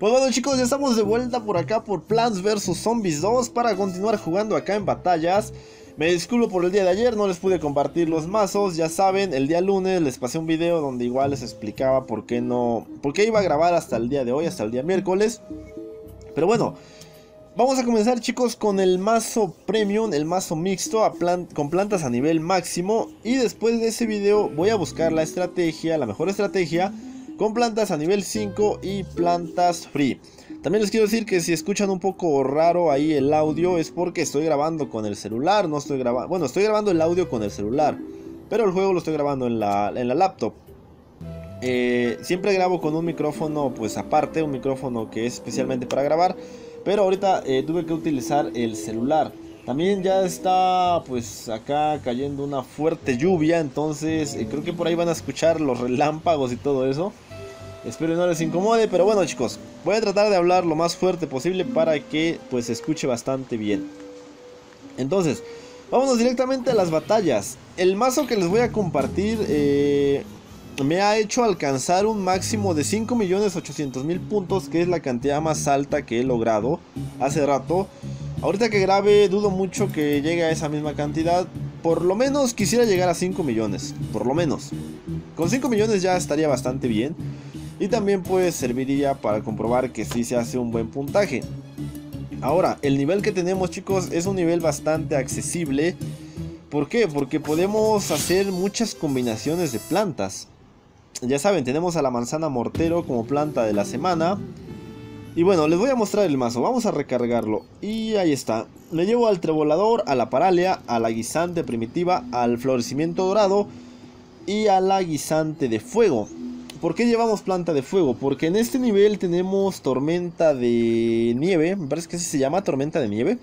Pues bueno chicos, ya estamos de vuelta por acá por Plants vs Zombies 2 para continuar jugando acá en batallas. Me disculpo por el día de ayer, no les pude compartir los mazos. Ya saben, el día lunes les pasé un video donde igual les explicaba por qué iba a grabar hasta el día de hoy, hasta el día miércoles. Pero bueno, vamos a comenzar chicos con el mazo premium, el mazo mixto con plantas a nivel máximo. Y después de ese video voy a buscar la estrategia, la mejor estrategia con plantas a nivel 5 y plantas free. También les quiero decir que si escuchan un poco raro ahí el audio es porque estoy grabando con el celular, no estoy grabando, bueno, estoy grabando el audio con el celular, pero el juego lo estoy grabando en la laptop. Siempre grabo con un micrófono pues aparte, un micrófono que es especialmente para grabar, pero ahorita tuve que utilizar el celular. También ya está pues acá cayendo una fuerte lluvia, entonces creo que por ahí van a escuchar los relámpagos y todo eso. Espero no les incomode, pero bueno chicos, voy a tratar de hablar lo más fuerte posible para que pues se escuche bastante bien. Entonces, vámonos directamente a las batallas. El mazo que les voy a compartir me ha hecho alcanzar un máximo de 5.800.000 puntos, que es la cantidad más alta que he logrado hace rato. Ahorita que grabe dudo mucho que llegue a esa misma cantidad. Por lo menos quisiera llegar a 5 millones, por lo menos. Con 5 millones ya estaría bastante bien. Y también pues serviría para comprobar que sí se hace un buen puntaje. Ahora, el nivel que tenemos chicos es un nivel bastante accesible. ¿Por qué? Porque podemos hacer muchas combinaciones de plantas. Ya saben, tenemos a la manzana mortero como planta de la semana. Y bueno, les voy a mostrar el mazo, vamos a recargarlo. Y ahí está, le llevo al trebolador, a la parálea, a la guisante primitiva, al florecimiento dorado y a la guisante de fuego. ¿Por qué llevamos planta de fuego? Porque en este nivel tenemos tormenta de nieve, me parece que así se llama, tormenta de nieve,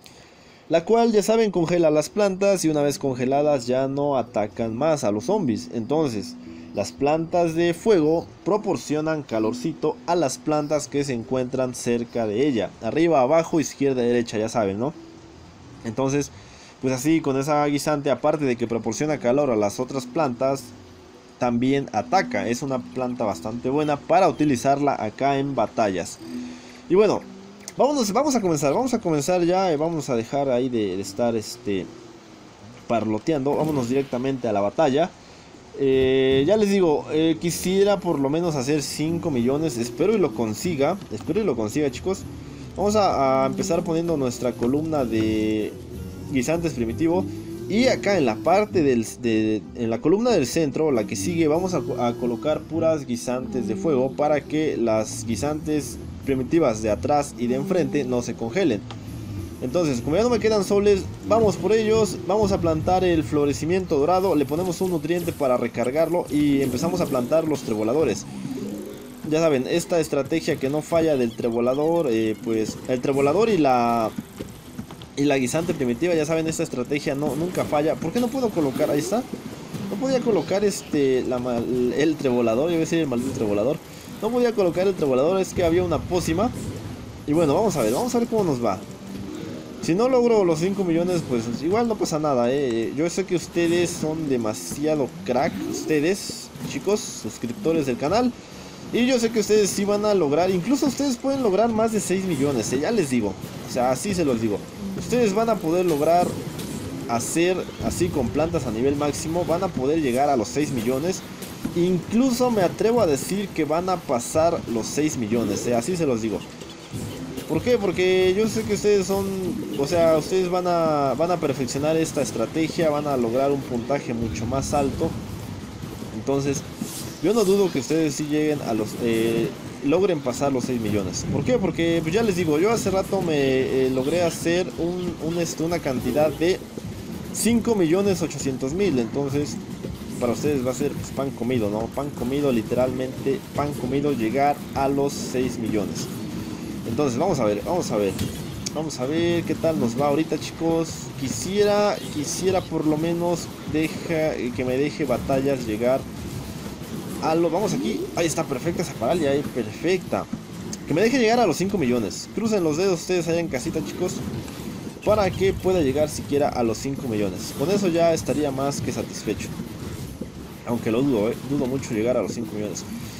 la cual ya saben congela las plantas y una vez congeladas ya no atacan más a los zombies. Entonces las plantas de fuego proporcionan calorcito a las plantas que se encuentran cerca de ella, arriba, abajo, izquierda, derecha, ya saben, ¿no? Entonces pues así con esa guisante, aparte de que proporciona calor a las otras plantas, también ataca. Es una planta bastante buena para utilizarla acá en batallas. Y bueno, vamos a comenzar ya. Vamos a dejar ahí de estar parloteando. Vámonos directamente a la batalla. Ya les digo, quisiera por lo menos hacer 5 millones. Espero y lo consiga. Chicos. Vamos a empezar poniendo nuestra columna de guisantes primitivo. Y acá en la parte en la columna del centro, la que sigue, vamos a colocar puras guisantes de fuego para que las guisantes primitivas de atrás y de enfrente no se congelen. Entonces, como ya no me quedan soles, vamos por ellos. Vamos a plantar el florecimiento dorado, le ponemos un nutriente para recargarlo y empezamos a plantar los treboladores. Ya saben, esta estrategia que no falla del trebolador, pues el trebolador y la guisante primitiva, ya saben, esta estrategia nunca falla. ¿Por qué no puedo colocar? Ahí está. No podía colocar el trebolador, yo voy a decir el maldito trebolador. No podía colocar el trebolador, es que había una pócima. Y bueno, vamos a ver cómo nos va. Si no logro los 5 millones, pues igual no pasa nada, Yo sé que ustedes son demasiado crack, ustedes, chicos, suscriptores del canal. Y yo sé que ustedes sí van a lograr, incluso ustedes pueden lograr más de 6 millones, ya les digo. O sea, así se los digo. Ustedes van a poder lograr hacer así con plantas a nivel máximo, van a poder llegar a los 6 millones. Incluso me atrevo a decir que van a pasar los 6 millones, así se los digo. ¿Por qué? Porque yo sé que ustedes son, o sea, ustedes van a perfeccionar esta estrategia, van a lograr un puntaje mucho más alto. Entonces, yo no dudo que ustedes sí lleguen a los, logren pasar los 6 millones. ¿Por qué? Porque pues ya les digo, yo hace rato me logré hacer una cantidad de 5.800.000. Entonces, para ustedes va a ser pues, pan comido, ¿no? Pan comido, literalmente, pan comido, llegar a los 6 millones. Entonces vamos a ver qué tal nos va ahorita chicos. Quisiera por lo menos que me deje batallas llegar a lo, vamos aquí, ahí está, perfecta esa paralia, ahí, perfecta. Que me deje llegar a los 5 millones. Crucen los dedos ustedes allá en casita chicos, para que pueda llegar siquiera a los 5 millones. Con eso ya estaría más que satisfecho. Aunque lo dudo, dudo mucho llegar a los 5 millones.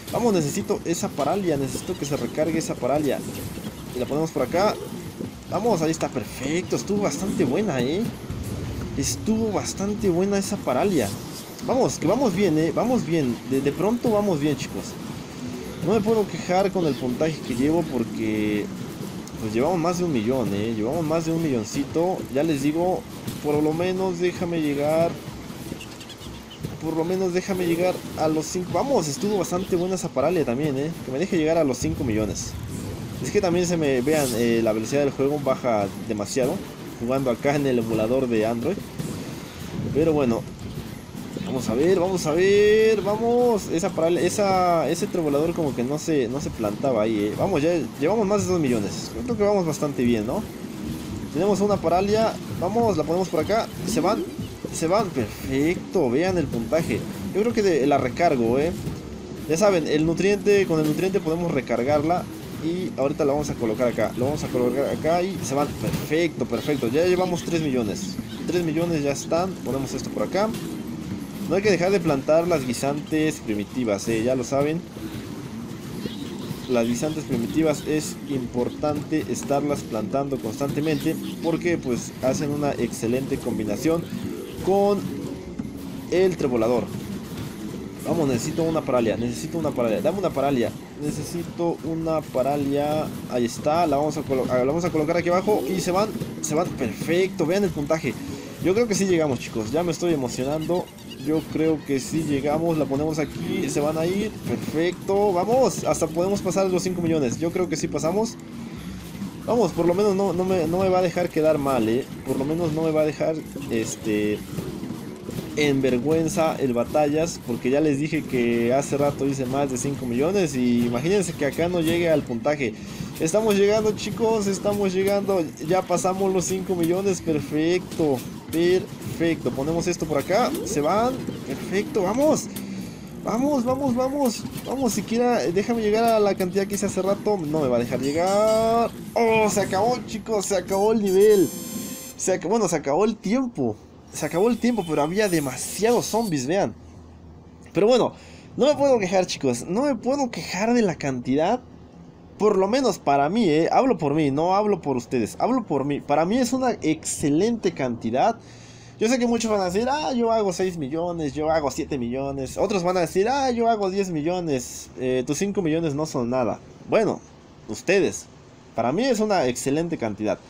Vamos, necesito esa paralia. Necesito que se recargue esa paralia. Y la ponemos por acá. Vamos, ahí está, perfecto. Estuvo bastante buena, estuvo bastante buena esa paralia. Vamos, que vamos bien, vamos bien. De pronto vamos bien, chicos. No me puedo quejar con el puntaje que llevo porque pues llevamos más de 1 millón, llevamos más de 1 milloncito. Ya les digo, por lo menos déjame llegar. Por lo menos déjame llegar a los 5. Vamos, estuvo bastante buena esa paralia también, que me deje llegar a los 5 millones. Es que también se me vean, la velocidad del juego baja demasiado jugando acá en el emulador de Android. Pero bueno, vamos a ver, vamos. Esa paralia, ese trevolador como que no se plantaba ahí, Vamos, ya llevamos más de 2 millones. Creo que vamos bastante bien, ¿no? Tenemos una paralia, vamos, la ponemos por acá. Se van, perfecto, vean el puntaje. Yo creo que la recargo, Ya saben, con el nutriente podemos recargarla. Y ahorita la vamos a colocar acá. Lo vamos a colocar acá y se van. Perfecto. Ya llevamos 3 millones. 3 millones ya están. Ponemos esto por acá. No hay que dejar de plantar las guisantes primitivas, ya lo saben. Las guisantes primitivas es importante estarlas plantando constantemente porque pues hacen una excelente combinación con el trevolador. Vamos, necesito una paralia. Dame una paralia. Necesito una paralia. Ahí está. La vamos a colocar aquí abajo. Y se van. Perfecto. Vean el puntaje. Yo creo que sí llegamos, chicos. Ya me estoy emocionando. Yo creo que sí llegamos. La ponemos aquí. Se van a ir. Perfecto. Vamos. Hasta podemos pasar los 5 millones. Yo creo que sí pasamos. Vamos, por lo menos no me va a dejar quedar mal, Por lo menos no me va a dejar en vergüenza el batallas, porque ya les dije que hace rato hice más de 5 millones y imagínense que acá no llegue al puntaje. Estamos llegando, chicos, ya pasamos los 5 millones, perfecto, ponemos esto por acá, se van, perfecto, vamos, siquiera déjame llegar a la cantidad que hice hace rato, no me va a dejar llegar. Oh, se acabó, chicos, se acabó el nivel, se acabó el tiempo. Pero había demasiados zombies, vean. Pero bueno, no me puedo quejar, chicos. No me puedo quejar de la cantidad. Por lo menos para mí, hablo por mí, no hablo por ustedes. Hablo por mí. Para mí es una excelente cantidad. Yo sé que muchos van a decir, yo hago 6 millones, yo hago 7 millones. Otros van a decir, yo hago 10 millones. Tus 5 millones no son nada. Bueno, ustedes. Para mí es una excelente cantidad.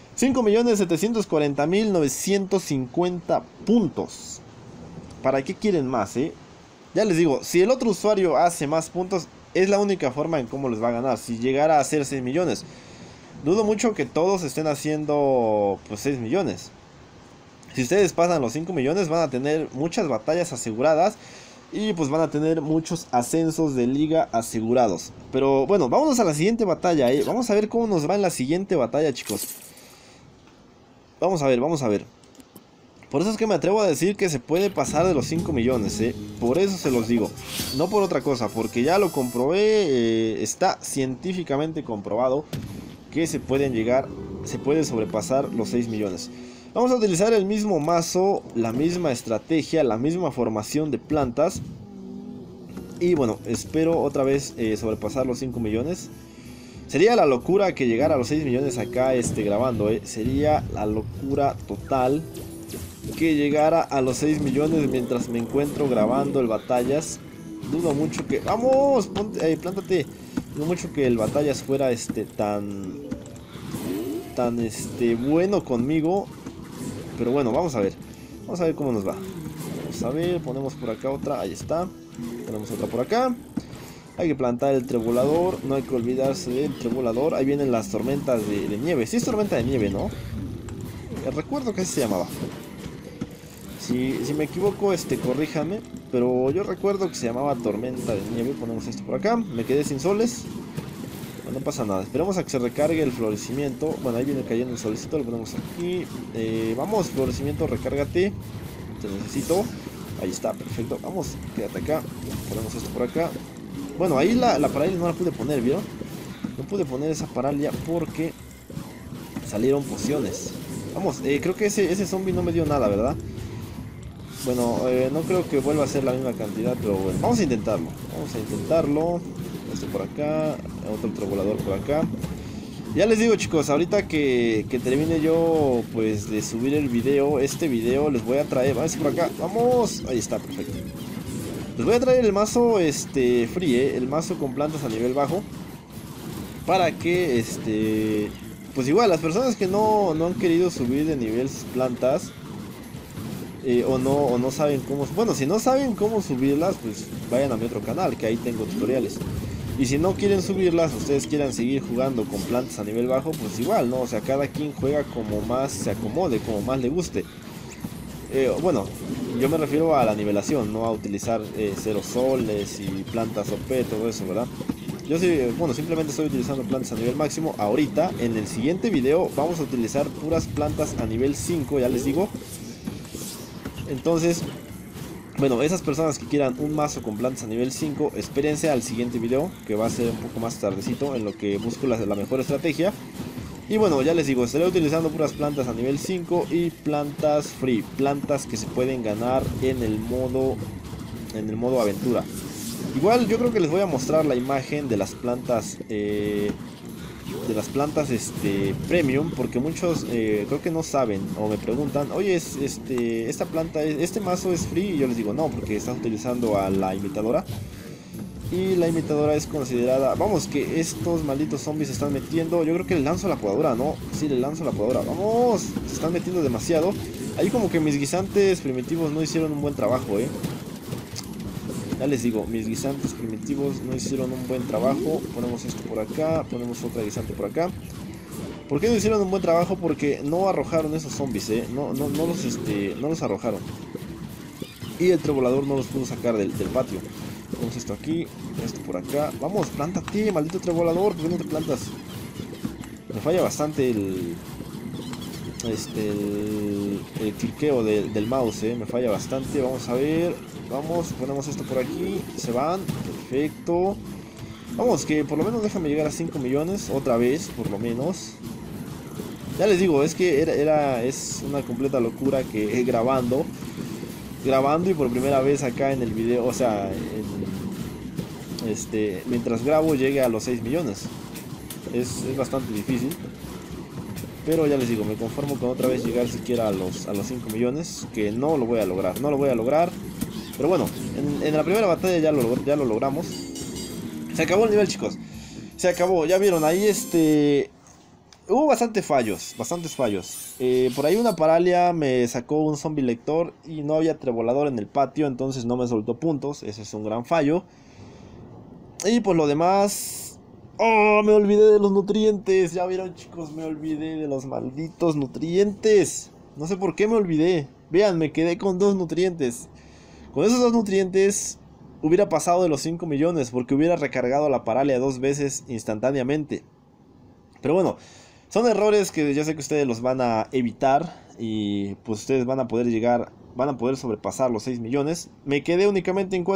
5.740.950 puntos. ¿Para qué quieren más, Ya les digo, si el otro usuario hace más puntos, es la única forma en cómo les va a ganar. Si llegara a hacer 6 millones. Dudo mucho que todos estén haciendo pues 6 millones. Si ustedes pasan los 5 millones, van a tener muchas batallas aseguradas. Y pues van a tener muchos ascensos de liga asegurados. Pero bueno, vámonos a la siguiente batalla, Vamos a ver cómo nos va en la siguiente batalla, chicos. Vamos a ver. Por eso es que me atrevo a decir que se puede pasar de los 5 millones, Por eso se los digo. No por otra cosa, porque ya lo comprobé. Está científicamente comprobado que se puede sobrepasar los 6 millones. Vamos a utilizar el mismo mazo, la misma estrategia, la misma formación de plantas. Y bueno, espero otra vez sobrepasar los 5 millones. Sería la locura que llegara a los 6 millones acá grabando, Sería la locura total que llegara a los 6 millones mientras me encuentro grabando el batallas. Dudo mucho que... ¡Vamos! Plántate. Dudo mucho que el batallas fuera tan bueno conmigo. Pero bueno, vamos a ver. Vamos a ver cómo nos va. Vamos a ver, ponemos por acá otra. Ahí está. Ponemos otra por acá. Hay que plantar el trevolador, no hay que olvidarse del trevolador. Ahí vienen las tormentas de nieve. Sí es tormenta de nieve, ¿no? Recuerdo que así se llamaba. Si me equivoco, corríjame. Pero yo recuerdo que se llamaba tormenta de nieve. Ponemos esto por acá. Me quedé sin soles. No pasa nada. Esperamos a que se recargue el florecimiento. Bueno, ahí viene cayendo el solecito. Lo ponemos aquí. Vamos, florecimiento, recárgate. Te necesito. Ahí está, perfecto. Vamos, quédate acá. Ponemos esto por acá. Bueno, ahí la paralia no la pude poner, ¿vieron? No pude poner esa paralia porque salieron pociones. Vamos, creo que ese zombie no me dio nada, ¿verdad? Bueno, no creo que vuelva a ser la misma cantidad, pero bueno, vamos a intentarlo. Vamos a intentarlo. Esto por acá, otro trevolador por acá. Ya les digo, chicos, ahorita que termine yo pues de subir el video, este video les voy a traer, vamos por acá, vamos, ahí está, perfecto. Les voy a traer el mazo free, el mazo con plantas a nivel bajo, para que pues igual las personas que no han querido subir de nivel sus plantas, o no saben cómo, bueno, si no saben cómo subirlas, pues vayan a mi otro canal, que ahí tengo tutoriales. Y si no quieren subirlas, ustedes quieran seguir jugando con plantas a nivel bajo, pues igual, ¿no? O sea, cada quien juega como más se acomode, como más le guste. Bueno, yo me refiero a la nivelación, no a utilizar 0 soles y plantas OP, todo eso, ¿verdad? Yo sí, bueno, simplemente estoy utilizando plantas a nivel máximo. Ahorita, en el siguiente video, vamos a utilizar puras plantas a nivel 5, ya les digo. Entonces, bueno, esas personas que quieran un mazo con plantas a nivel 5, espérense al siguiente video, que va a ser un poco más tardecito, en lo que busco la mejor estrategia. Y bueno, ya les digo, estaré utilizando puras plantas a nivel 5 y plantas free, plantas que se pueden ganar en el modo aventura. Igual yo creo que les voy a mostrar la imagen de las plantas premium, porque muchos creo que no saben o me preguntan, oye, esta planta, este mazo es free, y yo les digo no, porque están utilizando a la imitadora, y la imitadora es considerada, vamos, que estos malditos zombies se están metiendo. Yo creo que le lanzo la podadora, ¿no? Sí, le lanzo la podadora, vamos, se están metiendo demasiado. Ahí como que mis guisantes primitivos no hicieron un buen trabajo, ya les digo, mis guisantes primitivos no hicieron un buen trabajo. Ponemos esto por acá, ponemos otra guisante por acá. ¿Por qué no hicieron un buen trabajo? Porque no arrojaron esos zombies, no los arrojaron. Y el trevolador no los pudo sacar del patio. Ponemos esto aquí, esto por acá. Vamos, plántate, maldito trevolador, ¿por qué no te plantas? Me falla bastante el cliqueo del mouse, me falla bastante. Vamos a ver, vamos, ponemos esto por aquí, se van, perfecto. Vamos, que por lo menos déjame llegar a 5 millones, otra vez, por lo menos. Ya les digo, es que es una completa locura que grabando y por primera vez acá en el video, o sea, mientras grabo llegue a los 6 millones. Es bastante difícil. Pero ya les digo, me conformo con otra vez llegar siquiera a los 5 millones. Que no lo voy a lograr, pero bueno, en la primera batalla ya lo logramos. Se acabó el nivel, chicos. Se acabó, ya vieron, ahí hubo bastantes fallos. Por ahí una paralia me sacó un zombie lector y no había trevolador en el patio, entonces no me soltó puntos. Ese es un gran fallo. Y pues lo demás... ¡Oh! Me olvidé de los nutrientes. Ya vieron, chicos, me olvidé de los malditos nutrientes. No sé por qué me olvidé. Vean, me quedé con 2 nutrientes. Con esos 2 nutrientes hubiera pasado de los 5 millones, porque hubiera recargado la paralia 2 veces instantáneamente. Pero bueno, son errores que ya sé que ustedes los van a evitar. Y pues ustedes van a poder sobrepasar los 6 millones. Me quedé únicamente en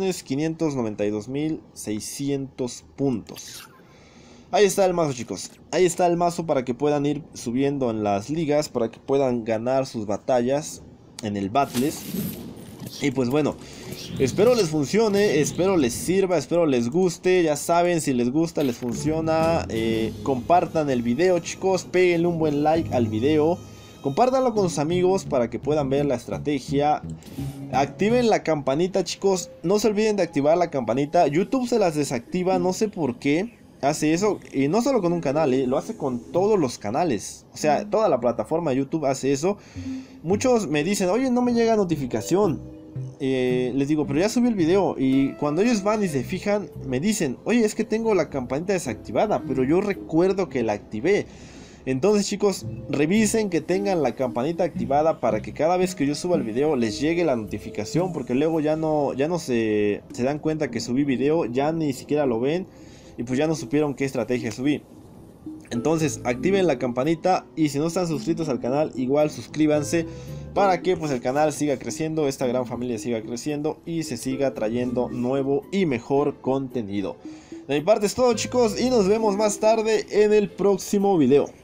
4.592.600 puntos. Ahí está el mazo, chicos. Ahí está el mazo para que puedan ir subiendo en las ligas, para que puedan ganar sus batallas en el Battles. Y pues bueno, espero les funcione, espero les sirva, espero les guste. Ya saben, si les gusta, les funciona, compartan el video, chicos. Péguenle un buen like al video. Compártanlo con sus amigos para que puedan ver la estrategia. Activen la campanita, chicos. No se olviden de activar la campanita. YouTube se las desactiva, no sé por qué hace eso. Y no solo con un canal, lo hace con todos los canales. O sea, toda la plataforma de YouTube hace eso. Muchos me dicen, oye, no me llega notificación. Les digo, pero ya subí el video. Y cuando ellos van y se fijan, me dicen, oye, es que tengo la campanita desactivada, pero yo recuerdo que la activé. Entonces, chicos, revisen que tengan la campanita activada para que cada vez que yo suba el video les llegue la notificación, porque luego ya no se dan cuenta que subí video, ya ni siquiera lo ven y pues ya no supieron qué estrategia subí. Entonces, activen la campanita y si no están suscritos al canal, igual suscríbanse para que pues el canal siga creciendo, esta gran familia siga creciendo y se siga trayendo nuevo y mejor contenido. De mi parte es todo, chicos, y nos vemos más tarde en el próximo video.